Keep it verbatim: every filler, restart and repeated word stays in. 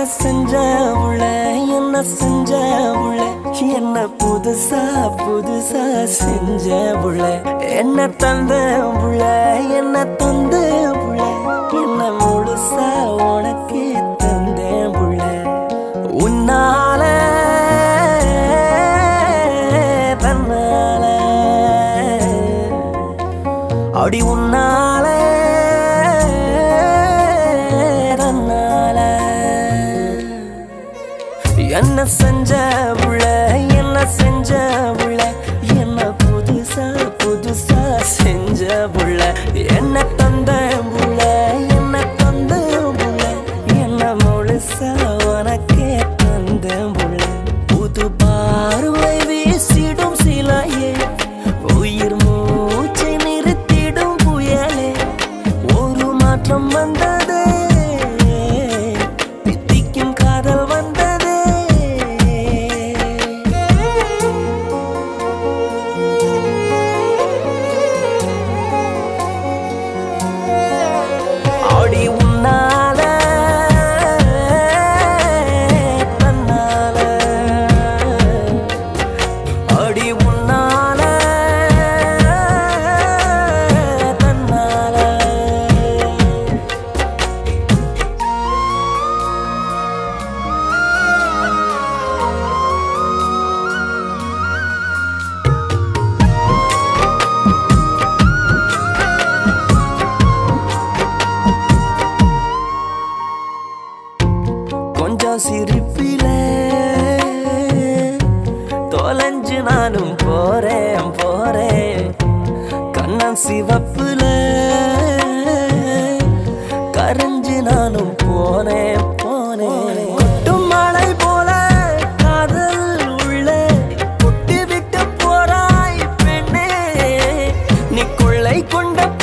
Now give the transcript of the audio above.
செஞ்ச உள்ள என்ன செஞ்ச உள்ள என்ன புதுசா புதுசா செஞ்ச உள்ள என்ன தந்த உள்ள என்ன தந்த உள்ள என்ன முழுசா உனக்கு தந்த உள்ள உன்னால தன்னால அடி உன்னால என்ன செஞ்ச உள்ள என்ன செஞ்ச உள்ள என்ன புதுசா புதுசா செஞ்ச உள்ள என்ன தந்த உள்ள என்ன தந்த உள்ள என்ன முழுசா உனக்கே தந்த உள்ள புது பார்வை வீசிடும் சிலையே உயிர் மூச்சை நிறுத்திடும் புயலே ஒரு மாற்றம் வந்தது தித்திக்கும் காதல் வந்தது கொஞ்சம் சிரிப்பிலே தொலைஞ்சு நானும் போறேன் போறேன் கண்ணன் சிவப்புல கரைஞ்சு நானும் போனேன் போனேன் கொட்டும் மழை போல காதல் உள்ள கொட்டி விட்டு போறாய் பெண்ணே நீ கொள்ளை கொண்ட